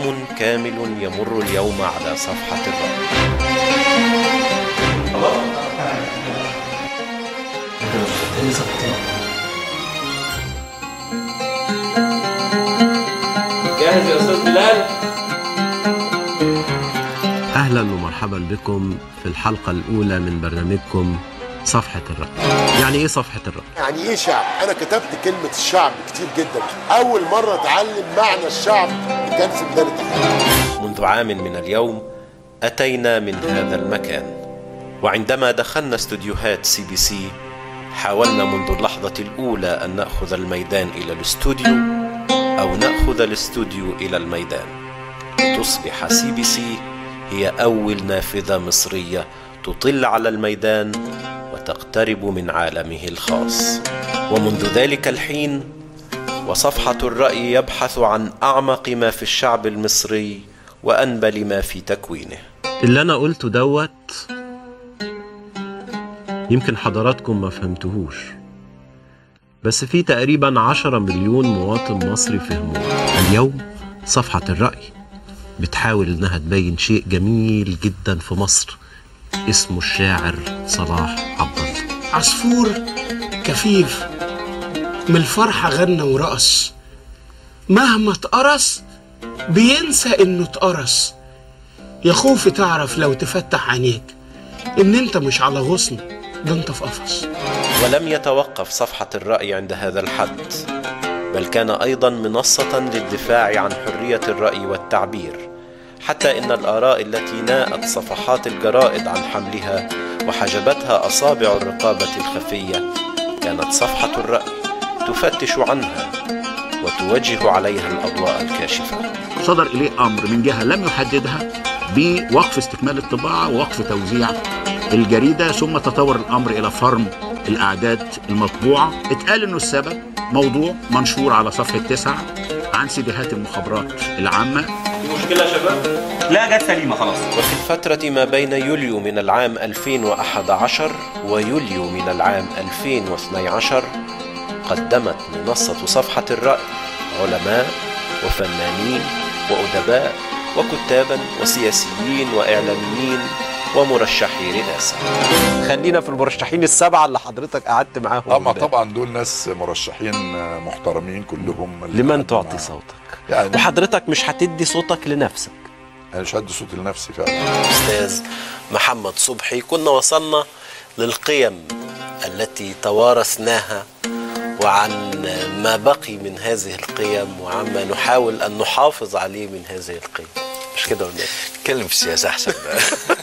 عام كامل يمر اليوم على صفحة الرأي. جاهز يا أستاذ بلال؟ أهلا ومرحبا بكم في الحلقة الأولى من برنامجكم صفحة الرأي. يعني إيه صفحة الرأي؟ يعني إيه شعب؟ أنا كتبت كلمة الشعب كتير جدا. أول مرة أتعلم معنى الشعب كان في ميدان التحرير. منذ عام من اليوم أتينا من هذا المكان، وعندما دخلنا استوديوهات CBC حاولنا منذ اللحظة الأولى أن نأخذ الميدان إلى الاستوديو أو نأخذ الاستوديو إلى الميدان، لتصبح CBC هي أول نافذة مصرية تطل على الميدان وتقترب من عالمه الخاص. ومنذ ذلك الحين وصفحة الرأي يبحث عن أعمق ما في الشعب المصري وأنبل ما في تكوينه. اللي أنا قلته دوت يمكن حضراتكم ما فهمتهوش، بس في تقريبا 10 مليون مواطن مصري فهموه. اليوم صفحة الرأي بتحاول إنها تبين شيء جميل جدا في مصر اسمه الشاعر صلاح عبد الله. عصفور كفيف من الفرحة غنى ورقص، مهما اتقرص بينسى انه اتقرص. يا خوفي تعرف لو تفتح عينيك ان انت مش على غصن، ده انت في قفص. ولم يتوقف صفحة الرأي عند هذا الحد، بل كان أيضا منصة للدفاع عن حرية الرأي والتعبير، حتى إن الآراء التي ناءت صفحات الجرائد عن حملها وحجبتها أصابع الرقابة الخفية كانت صفحة الرأي تفتش عنها وتوجه عليها الأضواء الكاشفة. صدر إليه أمر من جهة لم يحددها بوقف استكمال الطباعة ووقف توزيع الجريدة، ثم تطور الأمر إلى فرم الأعداد المطبوعة. اتقال إنه السبب موضوع منشور على صفحة 9 عن سيديهات المخابرات العامة. في مشكلة يا شباب؟ لا، جت سليمة خلاص. وفي الفترة ما بين يوليو من العام 2011 ويوليو من العام 2012 قدمت منصة صفحة الرأي علماء وفنانين وأدباء وكتابا وسياسيين وإعلاميين ومرشحي رئاسة. خلينا في المرشحين السبعة اللي حضرتك قعدت معاهم. طبعا دول ناس مرشحين محترمين كلهم. لمن تعطي صوتك؟ يعني وحضرتك مش هتدي صوتك لنفسك؟ أنا مش هدي صوتي لنفسي فعلا. أستاذ محمد صبحي، كنا وصلنا للقيم التي توارثناها وعن ما بقي من هذه القيم وعما نحاول أن نحافظ عليه من هذه القيم، مش كده ولا ايه؟ اتكلم في السياسة أحسن بقى.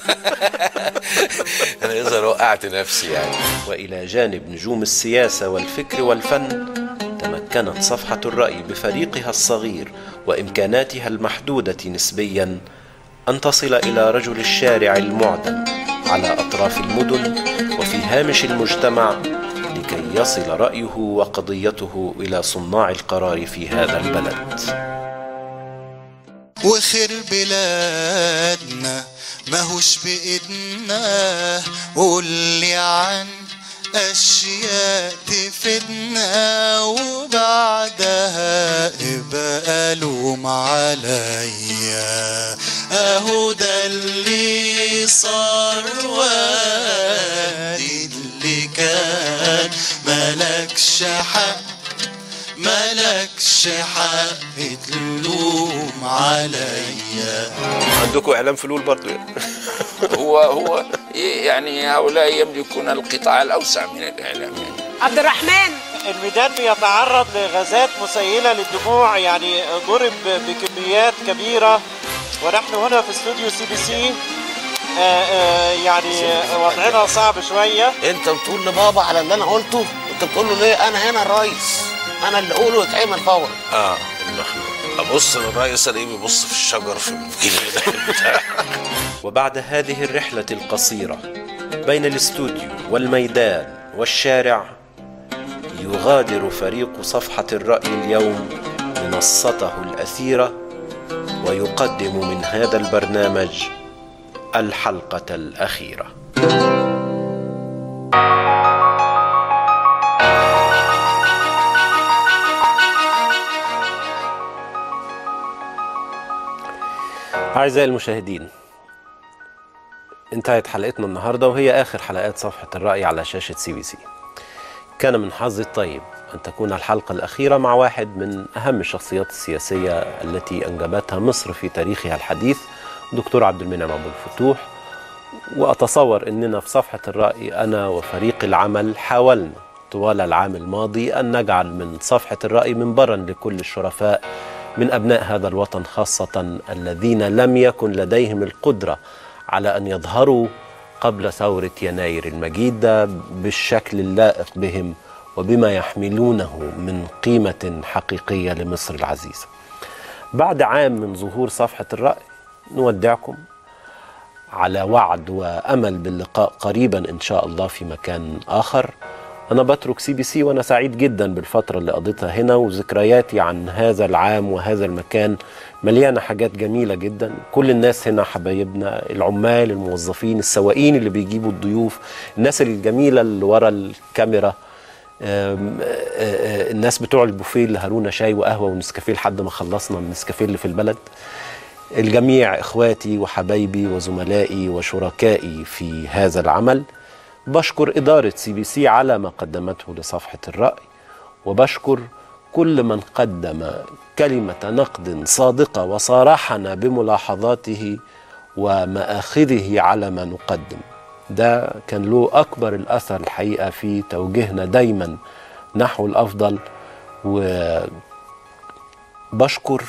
أنا إذا وقعت نفسي يعني. وإلى جانب نجوم السياسة والفكر والفن تمكنت صفحة الرأي بفريقها الصغير وإمكاناتها المحدودة نسبيا أن تصل إلى رجل الشارع المعدم على أطراف المدن وفي هامش المجتمع لكي يصل رأيه وقضيته إلى صناع القرار في هذا البلد. وخير بلادنا ماهوش بإيدنا، قولي عن أشياء تفيدنا وبعدها ابقى لوم عليا. أهو ده اللي صار وادي اللي كان ملكش حق، ملكش حق تلوم عليا. عندكم إعلام فلول برضو؟ هو يعني هؤلاء يملكون القطاع الأوسع من الإعلام. عبد الرحمن، الميدان بيتعرض لغازات مسيلة للدموع، يعني ضرب بكميات كبيرة، ونحن هنا في استوديو CBC يعني وضعنا صعب شوية. انت بتقول لبابا على اللي انا قلته؟ انت بتقول له ليه؟ انا هنا الرئيس، انا اللي اقوله يتعمل فورا. المخلوق ابص للرئيس الاقيه بيبص في الشجر في الجنينه بتاعه. وبعد هذه الرحلة القصيرة بين الاستوديو والميدان والشارع يغادر فريق صفحة الرأي اليوم منصته الأثيرة ويقدم من هذا البرنامج الحلقة الأخيرة. أعزائي المشاهدين، انتهت حلقتنا النهاردة وهي آخر حلقات صفحة الرأي على شاشة CBC. كان من حظي الطيب أن تكون الحلقة الأخيرة مع واحد من أهم الشخصيات السياسية التي أنجبتها مصر في تاريخها الحديث، دكتور عبد المنعم أبو الفتوح. وأتصور أننا في صفحة الرأي أنا وفريق العمل حاولنا طوال العام الماضي أن نجعل من صفحة الرأي منبرا لكل الشرفاء من أبناء هذا الوطن، خاصة الذين لم يكن لديهم القدرة على أن يظهروا قبل ثورة يناير المجيدة بالشكل اللائق بهم وبما يحملونه من قيمة حقيقية لمصر العزيزة. بعد عام من ظهور صفحة الرأي نودعكم على وعد وأمل باللقاء قريبا إن شاء الله في مكان آخر. أنا بترك CBC وأنا سعيد جدا بالفترة اللي قضيتها هنا، وذكرياتي عن هذا العام وهذا المكان مليانة حاجات جميلة جدا. كل الناس هنا حبايبنا، العمال، الموظفين، السواقين اللي بيجيبوا الضيوف، الناس الجميلة اللي ورا الكاميرا، الناس بتوع البوفيه اللي هرونا شاي وقهوة ونسكافيه لحد ما خلصنا من النسكافيه اللي في البلد. الجميع إخواتي وحبايبي وزملائي وشركائي في هذا العمل. بشكر إدارة CBC على ما قدمته لصفحة الرأي، وبشكر كل من قدم كلمة نقد صادقة وصارحنا بملاحظاته ومآخذه على ما نقدم. ده كان له أكبر الأثر الحقيقة في توجيهنا دايما نحو الأفضل. وبشكر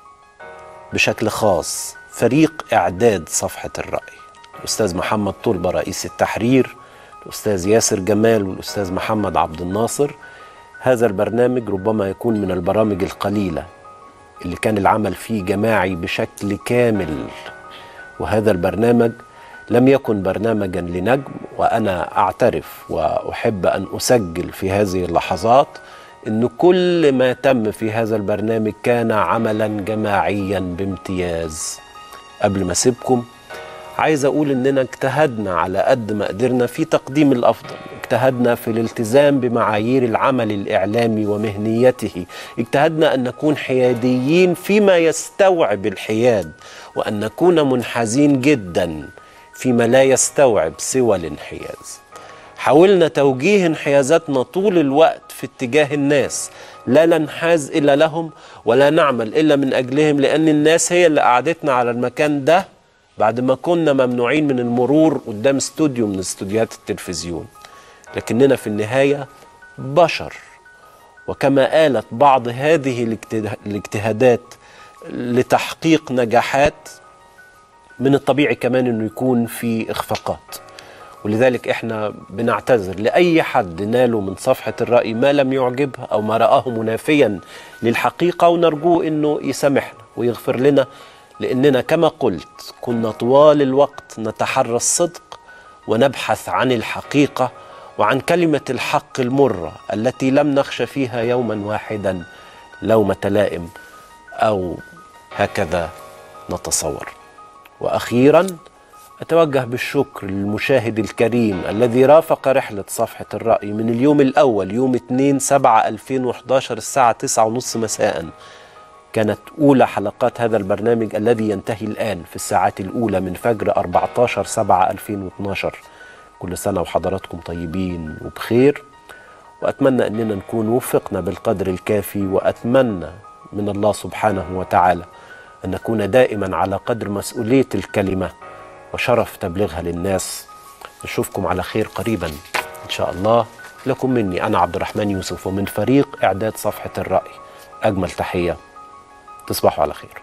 بشكل خاص فريق إعداد صفحة الرأي، الأستاذ محمد طلبة رئيس التحرير، الأستاذ ياسر جمال والأستاذ محمد عبد الناصر. هذا البرنامج ربما يكون من البرامج القليلة اللي كان العمل فيه جماعي بشكل كامل، وهذا البرنامج لم يكن برنامجا لنجم. وأنا أعترف وأحب أن أسجل في هذه اللحظات أن كل ما تم في هذا البرنامج كان عملا جماعيا بامتياز. قبل ما أسيبكم عايز أقول أننا اجتهدنا على قد ما قدرنا في تقديم الأفضل، اجتهدنا في الالتزام بمعايير العمل الإعلامي ومهنيته، اجتهدنا أن نكون حياديين فيما يستوعب الحياد، وأن نكون منحازين جدا فيما لا يستوعب سوى الانحياز. حاولنا توجيه انحيازاتنا طول الوقت في اتجاه الناس، لا ننحاز إلا لهم ولا نعمل إلا من أجلهم، لأن الناس هي اللي قعدتنا على المكان ده بعد ما كنا ممنوعين من المرور قدام استوديو من استوديوهات التلفزيون. لكننا في النهاية بشر، وكما آلت بعض هذه الاجتهادات لتحقيق نجاحات، من الطبيعي كمان أنه يكون في إخفاقات. ولذلك إحنا بنعتذر لأي حد ناله من صفحة الرأي ما لم يعجبه أو ما رآه منافيا للحقيقة، ونرجوه أنه يسامحنا ويغفر لنا، لأننا كما قلت كنا طوال الوقت نتحرى الصدق ونبحث عن الحقيقة وعن كلمة الحق المرة التي لم نخشى فيها يوما واحدا لومة لائم أو هكذا نتصور. وأخيرا أتوجه بالشكر للمشاهد الكريم الذي رافق رحلة صفحة الرأي من اليوم الأول، يوم 2/7/2011 الساعة 9:30 مساء. كانت أولى حلقات هذا البرنامج الذي ينتهي الآن في الساعات الأولى من فجر 14/7/2012. كل سنة وحضراتكم طيبين وبخير، وأتمنى أننا نكون وفقنا بالقدر الكافي، وأتمنى من الله سبحانه وتعالى أن نكون دائما على قدر مسؤولية الكلمة وشرف تبليغها للناس. نشوفكم على خير قريبا إن شاء الله. لكم مني أنا عبد الرحمن يوسف ومن فريق إعداد صفحة الرأي أجمل تحية. تصبحوا على خير.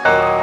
السلامة.